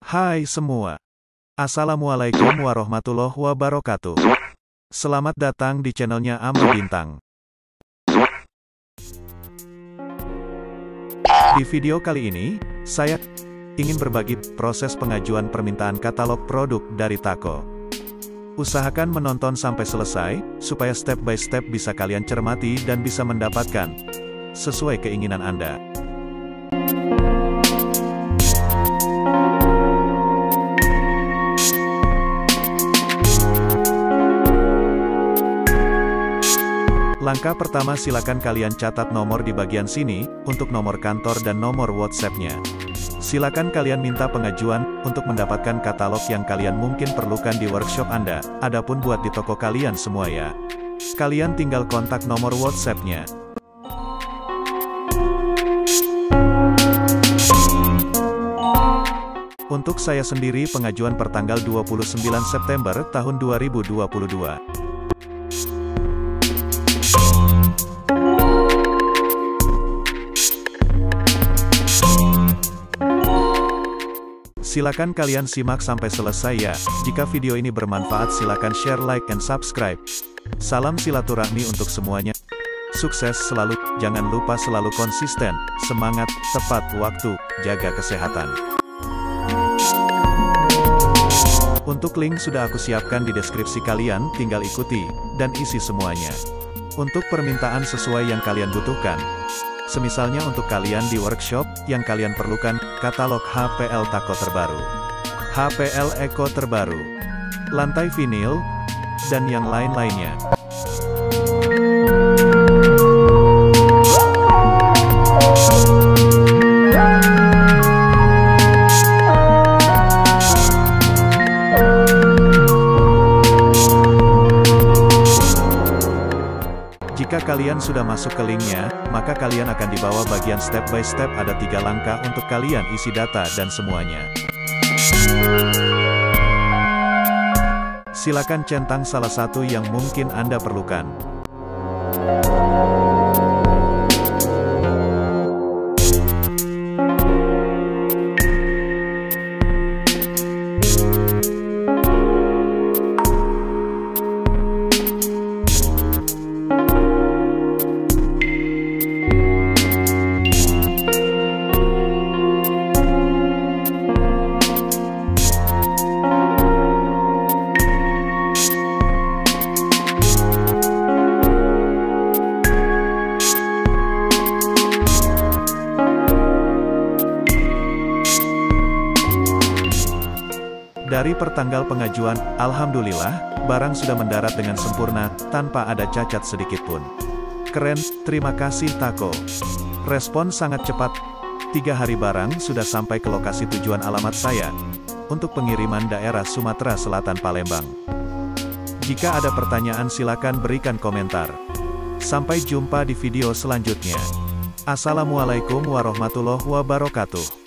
Hai semua. Assalamualaikum warahmatullahi wabarakatuh. Selamat datang di channelnya Amr Bintang. Di video kali ini, saya ingin berbagi proses pengajuan permintaan katalog produk dari Tako. Usahakan menonton sampai selesai, supaya step by step bisa kalian cermati dan bisa mendapatkan sesuai keinginan Anda. Langkah pertama, silakan kalian catat nomor di bagian sini, untuk nomor kantor dan nomor WhatsApp-nya. Silakan kalian minta pengajuan, untuk mendapatkan katalog yang kalian mungkin perlukan di workshop Anda, adapun buat di toko kalian semua ya. Kalian tinggal kontak nomor WhatsApp-nya. Untuk saya sendiri pengajuan pertanggal 29 September tahun 2022. Silakan kalian simak sampai selesai ya. Jika video ini bermanfaat silakan share, like, and subscribe. Salam silaturahmi untuk semuanya. Sukses selalu, jangan lupa selalu konsisten, semangat, tepat waktu, jaga kesehatan. Untuk link sudah aku siapkan di deskripsi, kalian tinggal ikuti, dan isi semuanya. Untuk permintaan sesuai yang kalian butuhkan. Semisalnya untuk kalian di workshop, yang kalian perlukan, katalog HPL Tako terbaru, HPL Eco terbaru, lantai vinil, dan yang lain-lainnya. Jika kalian sudah masuk ke linknya, maka kalian akan dibawa bagian step by step, ada 3 langkah untuk kalian isi data dan semuanya. Silakan centang salah satu yang mungkin Anda perlukan. Dari pertanggal pengajuan, alhamdulillah, barang sudah mendarat dengan sempurna, tanpa ada cacat sedikit pun. Keren, terima kasih Tako. Respon sangat cepat. 3 hari barang sudah sampai ke lokasi tujuan alamat saya. Untuk pengiriman daerah Sumatera Selatan Palembang. Jika ada pertanyaan silakan berikan komentar. Sampai jumpa di video selanjutnya. Assalamualaikum warahmatullahi wabarakatuh.